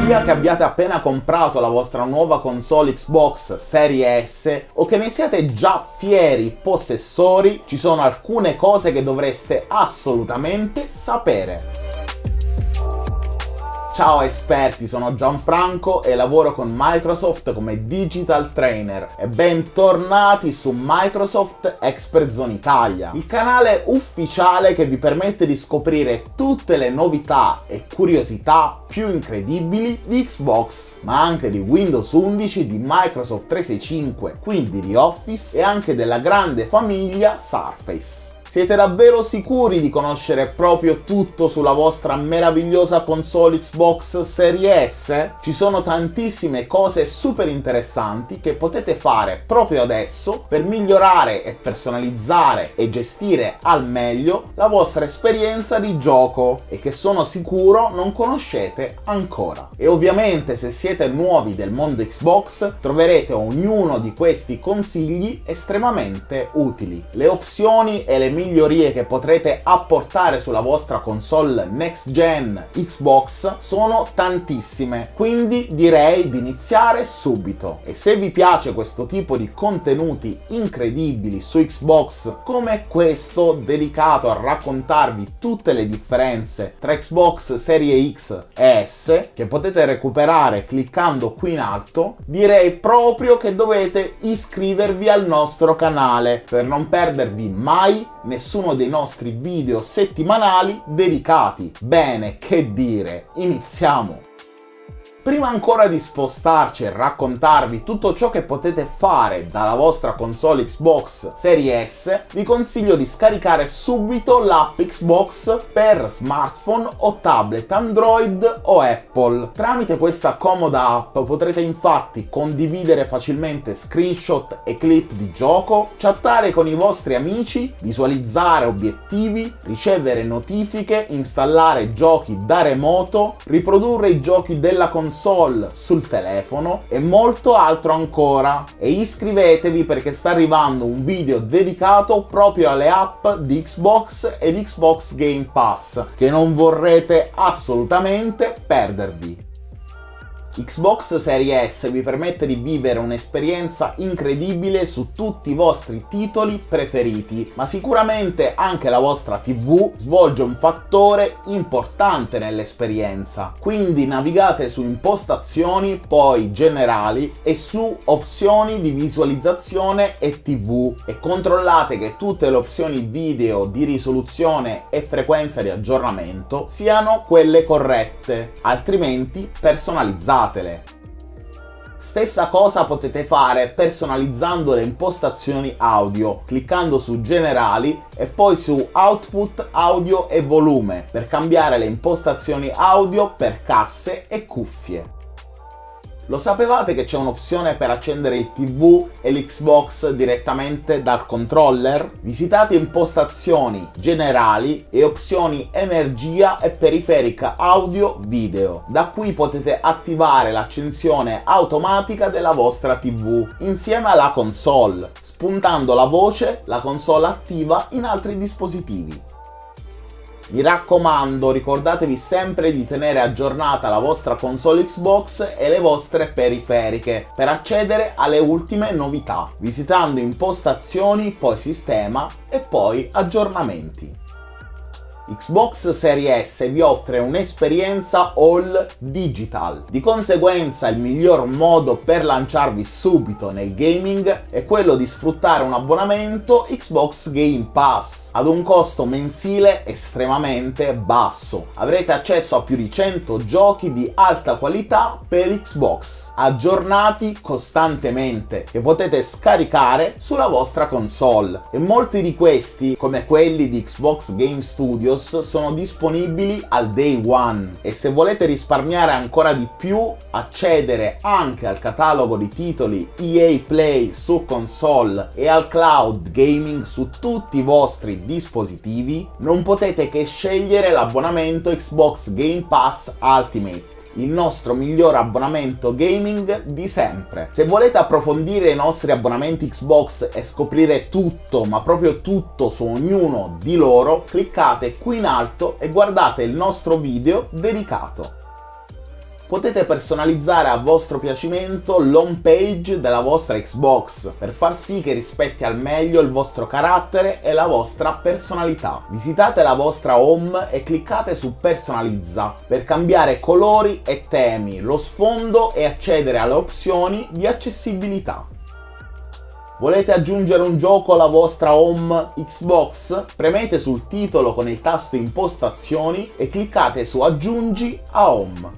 Sia che abbiate appena comprato la vostra nuova console Xbox Serie S o che ne siate già fieri possessori, ci sono alcune cose che dovreste assolutamente sapere. Ciao esperti, sono Gianfranco e lavoro con Microsoft come Digital Trainer e bentornati su Microsoft Expert Zone Italia, il canale ufficiale che vi permette di scoprire tutte le novità e curiosità più incredibili di Xbox, ma anche di Windows 11, di Microsoft 365, quindi di Office e anche della grande famiglia Surface. Siete davvero sicuri di conoscere proprio tutto sulla vostra meravigliosa console Xbox Series S? Ci sono tantissime cose super interessanti che potete fare proprio adesso per migliorare e personalizzare e gestire al meglio la vostra esperienza di gioco e che sono sicuro non conoscete ancora. E ovviamente se siete nuovi del mondo Xbox troverete ognuno di questi consigli estremamente utili. Le opzioni e le migliorie che potrete apportare sulla vostra console next gen Xbox sono tantissime, quindi direi di iniziare subito. E se vi piace questo tipo di contenuti incredibili su Xbox, come questo dedicato a raccontarvi tutte le differenze tra Xbox Serie X e S, che potete recuperare cliccando qui in alto, direi proprio che dovete iscrivervi al nostro canale per non perdervi mai nessuno dei nostri video settimanali dedicati. Bene, che dire, iniziamo! Prima ancora di spostarci e raccontarvi tutto ciò che potete fare dalla vostra console Xbox Serie S, vi consiglio di scaricare subito l'app Xbox per smartphone o tablet Android o Apple. Tramite questa comoda app potrete infatti condividere facilmente screenshot e clip di gioco, chattare con i vostri amici, visualizzare obiettivi, ricevere notifiche, installare giochi da remoto, riprodurre i giochi della console sul telefono e molto altro ancora. E iscrivetevi perché sta arrivando un video dedicato proprio alle app di Xbox e di Xbox Game Pass che non vorrete assolutamente perdervi. Xbox Series S vi permette di vivere un'esperienza incredibile su tutti i vostri titoli preferiti, ma sicuramente anche la vostra TV svolge un fattore importante nell'esperienza. Quindi navigate su impostazioni, poi generali e su opzioni di visualizzazione e TV e controllate che tutte le opzioni video di risoluzione e frequenza di aggiornamento siano quelle corrette, altrimenti personalizzate. Stessa cosa potete fare personalizzando le impostazioni audio, cliccando su generali e poi su output audio e volume per cambiare le impostazioni audio per casse e cuffie. Lo sapevate che c'è un'opzione per accendere il TV e l'Xbox direttamente dal controller? Visitate impostazioni generali e opzioni energia e periferica audio video. Da qui potete attivare l'accensione automatica della vostra TV insieme alla console, spuntando la voce la console attiva in altri dispositivi. Mi raccomando, ricordatevi sempre di tenere aggiornata la vostra console Xbox e le vostre periferiche per accedere alle ultime novità, visitando impostazioni, poi sistema e poi aggiornamenti. Xbox Series S vi offre un'esperienza all digital. Di conseguenza il miglior modo per lanciarvi subito nel gaming è quello di sfruttare un abbonamento Xbox Game Pass ad un costo mensile estremamente basso. Avrete accesso a più di 100 giochi di alta qualità per Xbox, aggiornati costantemente, che potete scaricare sulla vostra console. E molti di questi, come quelli di Xbox Game Studios, sono disponibili al day one. E se volete risparmiare ancora di più, accedere anche al catalogo di titoli EA Play su console e al cloud gaming su tutti i vostri dispositivi, non potete che scegliere l'abbonamento Xbox Game Pass Ultimate, il nostro miglior abbonamento gaming di sempre. Se volete approfondire i nostri abbonamenti Xbox e scoprire tutto, ma proprio tutto su ognuno di loro, cliccate qui in alto e guardate il nostro video dedicato. potete personalizzare a vostro piacimento l'home page della vostra Xbox per far sì che rispetti al meglio il vostro carattere e la vostra personalità. Visitate la vostra home e cliccate su personalizza per cambiare colori e temi, lo sfondo e accedere alle opzioni di accessibilità. Volete aggiungere un gioco alla vostra home Xbox? Premete sul titolo con il tasto impostazioni e cliccate su aggiungi a home.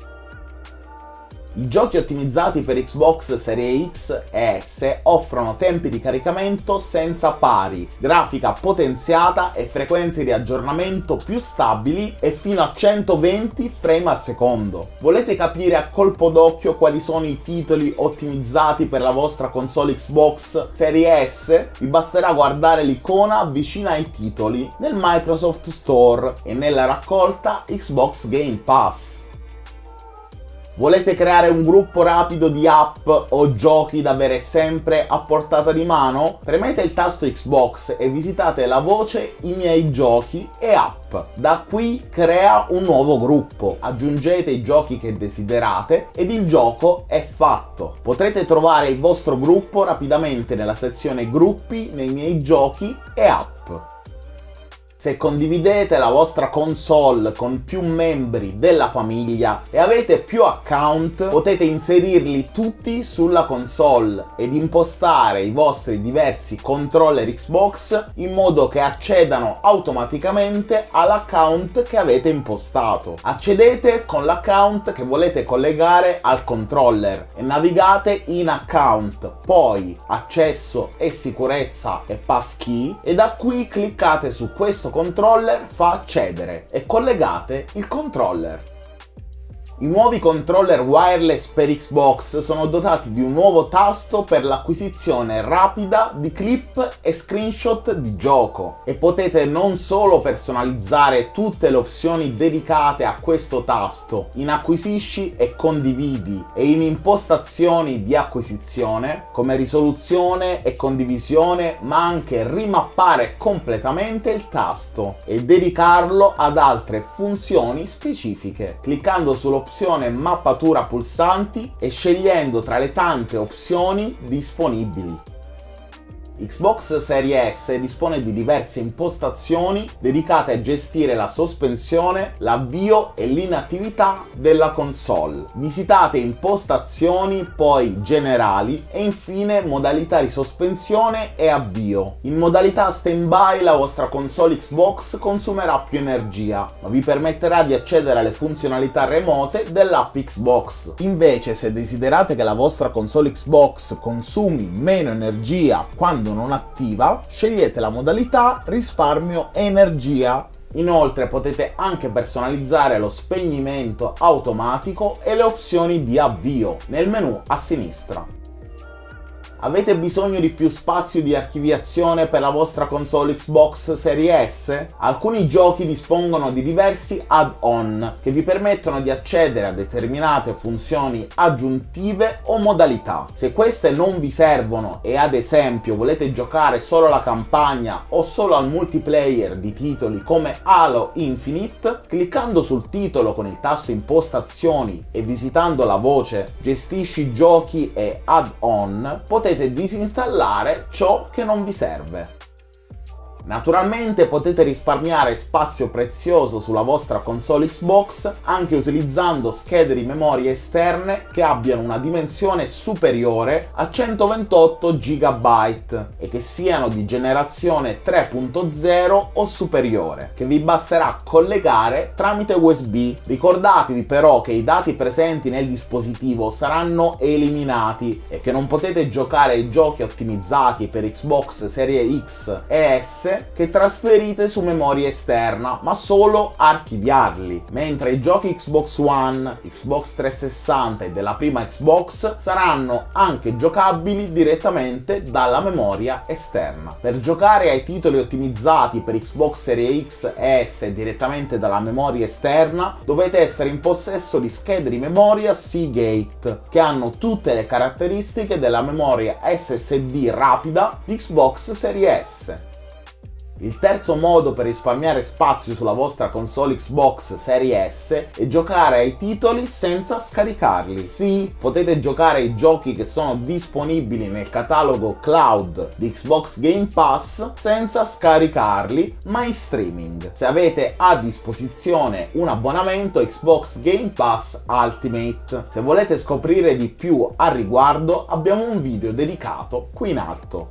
I giochi ottimizzati per Xbox Series X e S offrono tempi di caricamento senza pari, grafica potenziata e frequenze di aggiornamento più stabili e fino a 120 frame al secondo. Volete capire a colpo d'occhio quali sono i titoli ottimizzati per la vostra console Xbox Series S? Vi basterà guardare l'icona vicina ai titoli nel Microsoft Store e nella raccolta Xbox Game Pass. Volete creare un gruppo rapido di app o giochi da avere sempre a portata di mano? Premete il tasto Xbox e visitate la voce I miei giochi e app. Da qui crea un nuovo gruppo, aggiungete i giochi che desiderate ed il gioco è fatto. Potrete trovare il vostro gruppo rapidamente nella sezione gruppi nei miei giochi e app. Se condividete la vostra console con più membri della famiglia e avete più account, potete inserirli tutti sulla console ed impostare i vostri diversi controller Xbox in modo che accedano automaticamente all'account che avete impostato. Accedete con l'account che volete collegare al controller e navigate in account, poi accesso e sicurezza e passkey e da qui cliccate su questo controller fa accedere e collegate il controller. I nuovi controller wireless per Xbox sono dotati di un nuovo tasto per l'acquisizione rapida di clip e screenshot di gioco e potete non solo personalizzare tutte le opzioni dedicate a questo tasto in acquisisci e condividi e in impostazioni di acquisizione come risoluzione e condivisione, ma anche rimappare completamente il tasto e dedicarlo ad altre funzioni specifiche cliccando sull'opzione mappatura pulsanti e scegliendo tra le tante opzioni disponibili. Xbox Series S dispone di diverse impostazioni dedicate a gestire la sospensione, l'avvio e l'inattività della console. Visitate impostazioni, poi generali e infine modalità di sospensione e avvio. In modalità standby la vostra console Xbox consumerà più energia, ma vi permetterà di accedere alle funzionalità remote dell'app Xbox. Invece, se desiderate che la vostra console Xbox consumi meno energia quando non attiva, scegliete la modalità risparmio energia. Inoltre potete anche personalizzare lo spegnimento automatico e le opzioni di avvio nel menu a sinistra. Avete bisogno di più spazio di archiviazione per la vostra console Xbox Series S? Alcuni giochi dispongono di diversi add-on che vi permettono di accedere a determinate funzioni aggiuntive o modalità. Se queste non vi servono e ad esempio volete giocare solo la campagna o solo al multiplayer di titoli come Halo Infinite, cliccando sul titolo con il tasto impostazioni e visitando la voce gestisci giochi e add-on, potete disinstallare ciò che non vi serve. Naturalmente potete risparmiare spazio prezioso sulla vostra console Xbox anche utilizzando schede di memoria esterne che abbiano una dimensione superiore a 128 GB e che siano di generazione 3.0 o superiore, che vi basterà collegare tramite USB. Ricordatevi però che i dati presenti nel dispositivo saranno eliminati e che non potete giocare ai giochi ottimizzati per Xbox Series X e S che trasferite su memoria esterna, ma solo archiviarli, mentre i giochi Xbox One, Xbox 360 e della prima Xbox saranno anche giocabili direttamente dalla memoria esterna. Per giocare ai titoli ottimizzati per Xbox Series X e S direttamente dalla memoria esterna dovete essere in possesso di schede di memoria Seagate che hanno tutte le caratteristiche della memoria SSD rapida di Xbox Series S. Il terzo modo per risparmiare spazio sulla vostra console Xbox Series S è giocare ai titoli senza scaricarli. Sì, potete giocare ai giochi che sono disponibili nel catalogo cloud di Xbox Game Pass senza scaricarli, ma in streaming, se avete a disposizione un abbonamento Xbox Game Pass Ultimate. Se volete scoprire di più al riguardo, abbiamo un video dedicato qui in alto.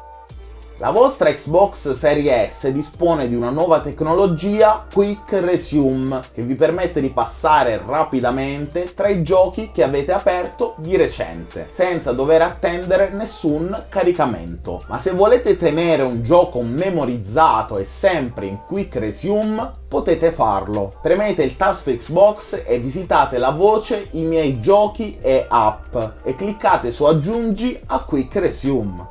La vostra Xbox Series S dispone di una nuova tecnologia Quick Resume che vi permette di passare rapidamente tra i giochi che avete aperto di recente, senza dover attendere nessun caricamento. Ma se volete tenere un gioco memorizzato e sempre in Quick Resume, potete farlo. Premete il tasto Xbox e visitate la voce I miei giochi e app e cliccate su Aggiungi a Quick Resume.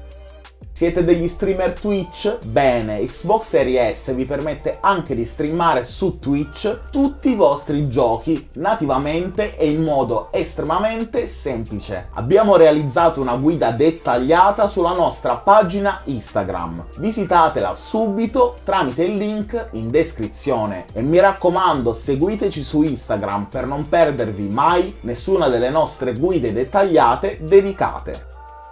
Siete degli streamer Twitch? Bene, Xbox Series S vi permette anche di streamare su Twitch tutti i vostri giochi nativamente e in modo estremamente semplice. Abbiamo realizzato una guida dettagliata sulla nostra pagina Instagram. Visitatela subito tramite il link in descrizione e mi raccomando, seguiteci su Instagram per non perdervi mai nessuna delle nostre guide dettagliate dedicate.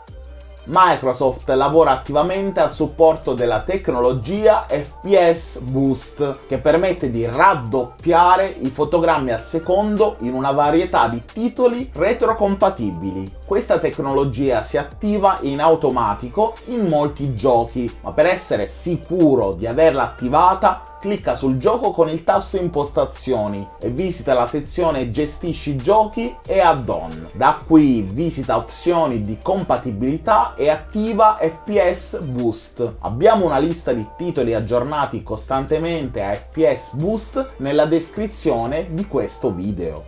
Microsoft lavora attivamente al supporto della tecnologia FPS Boost, che permette di raddoppiare i fotogrammi al secondo in una varietà di titoli retrocompatibili. Questa tecnologia si attiva in automatico in molti giochi, ma per essere sicuro di averla attivata, clicca sul gioco con il tasto Impostazioni e visita la sezione Gestisci giochi e add-on. Da qui visita opzioni di compatibilità e attiva FPS Boost. Abbiamo una lista di titoli aggiornati costantemente a FPS Boost nella descrizione di questo video.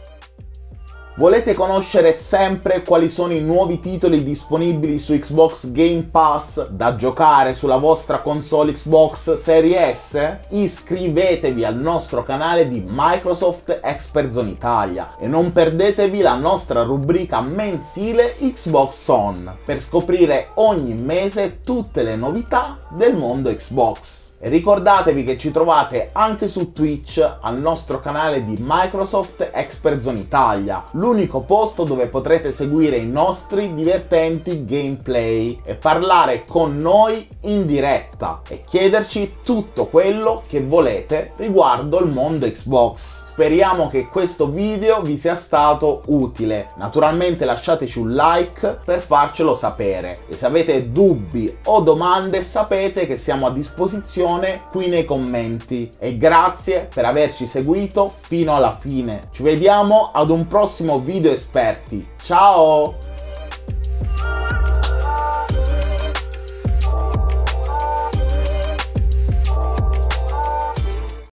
Volete conoscere sempre quali sono i nuovi titoli disponibili su Xbox Game Pass da giocare sulla vostra console Xbox Series S? Iscrivetevi al nostro canale di Microsoft Expert Zone Italia e non perdetevi la nostra rubrica mensile Xbox On per scoprire ogni mese tutte le novità del mondo Xbox. E ricordatevi che ci trovate anche su Twitch al nostro canale di Microsoft Expert Zone Italia, l'unico posto dove potrete seguire i nostri divertenti gameplay e parlare con noi in diretta e chiederci tutto quello che volete riguardo il mondo Xbox. Speriamo che questo video vi sia stato utile. Naturalmente lasciateci un like per farcelo sapere e se avete dubbi o domande sapete che siamo a disposizione qui nei commenti. E grazie per averci seguito fino alla fine. Ci vediamo ad un prossimo video esperti. Ciao!